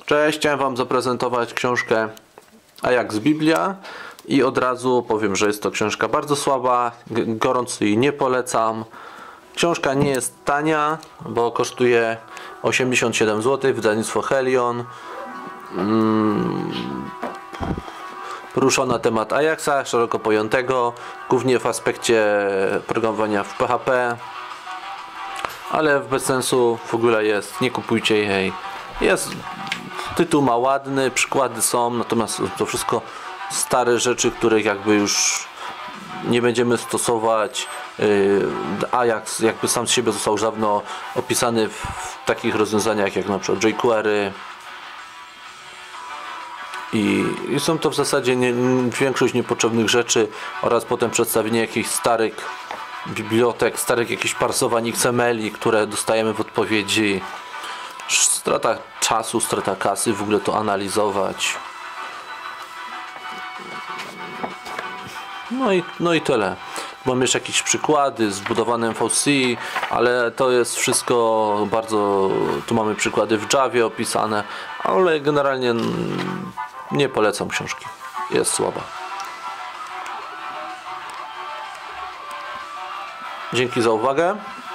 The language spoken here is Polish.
Cześć, chciałem Wam zaprezentować książkę Ajax Biblia i od razu powiem, że jest to książka bardzo słaba, gorąco jej nie polecam. Książka nie jest tania, bo kosztuje 87 zł, wydawnictwo Helion. Poruszona temat Ajaxa, szeroko pojętego, głównie w aspekcie programowania w PHP, ale bez sensu w ogóle jest, nie kupujcie jej. Jest, tytuł ma ładny, przykłady są, natomiast to wszystko stare rzeczy, których jakby już nie będziemy stosować. Ajax jakby sam z siebie został już dawno opisany w takich rozwiązaniach jak na przykład jQuery i są to w zasadzie większość niepotrzebnych rzeczy oraz potem przedstawienie jakichś starych bibliotek, starych jakichś parsowań XML-i, które dostajemy w odpowiedzi. Strata czasu, strata kasy w ogóle to analizować. No i tyle. Mam jeszcze jakieś przykłady zbudowane MVC, ale to jest wszystko bardzo... Tu mamy przykłady w Javie opisane, ale generalnie nie polecam książki. Jest słaba. Dzięki za uwagę.